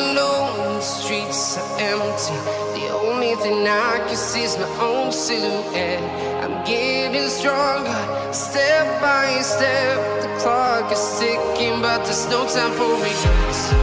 alone, the streets are empty. The only thing I can see is my own silhouette. I'm getting stronger, step by step. The clock is ticking, but there's no time for regrets.